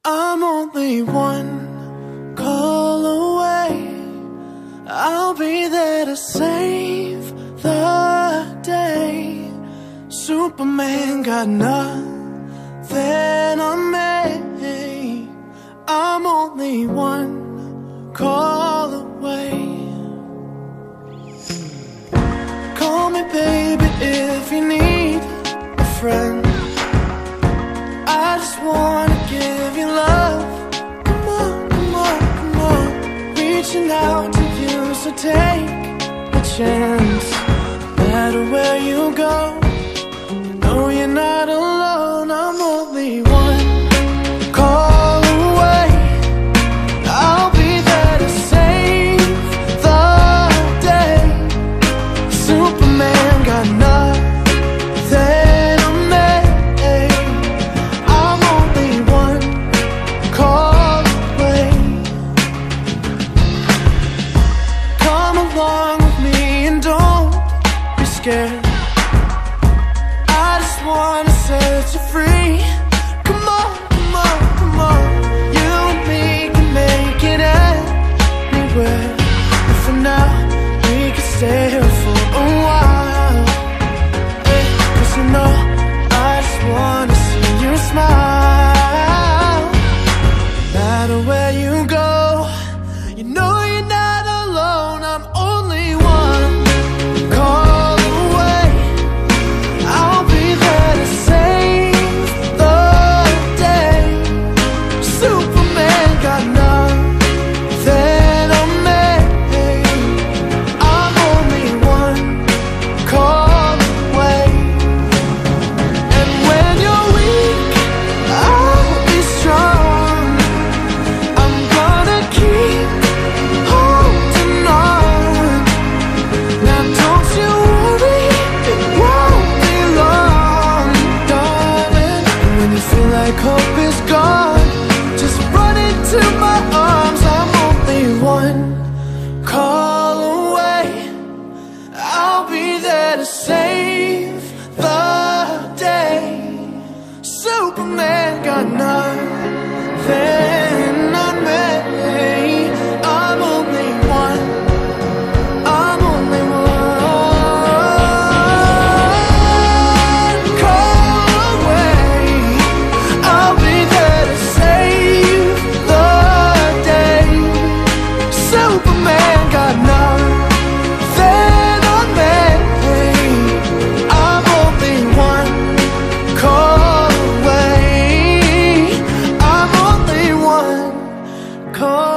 I'm only one call away. I'll be there to save the day. Superman got nothing on me. I'm only one call away. Call me baby if you need a friend. I just wanna give you love. Come on, come on, come on. Reaching out to you, so take a chance. No matter where you go, no, you're not alone. I'm only one call away. I'll be there to save the day. Superman got nothing on me. I'm only one call away. Come along with me and don't be scared. I just wanna set you free. Come on, come on, come on. You and me can make it anywhere. And for now, we can stay here for a while. Hey, 'cause you know, I just wanna see you smile. No matter where you go, you know you're not alone. I'm only one call away. I'll be there to save the day. Superman got nothing on me. I'm only one call away. And when you're weak, I'll be strong. I'm gonna keep holding on. Now don't you worry, it won't be long, darling. And when you feel like hope is gone, just run into my arms. I'm only one call away. I'll be there to save the day. Superman got nothing on me. I'm only one. I'm only one call away. I'll be there to save the day. Superman got nothing on me. I'm only one call away. I'm only one call